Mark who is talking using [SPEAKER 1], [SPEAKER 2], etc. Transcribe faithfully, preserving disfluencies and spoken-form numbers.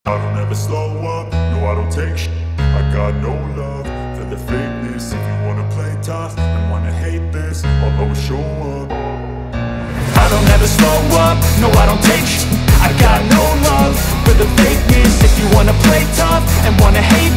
[SPEAKER 1] I don't ever slow up, no I don't take shit. I got no love for the fakeness. If you wanna play tough and wanna hate this, I'll always show up. I don't ever slow up, no I don't take shit. I got no love for the fakeness. If you wanna play tough and wanna hate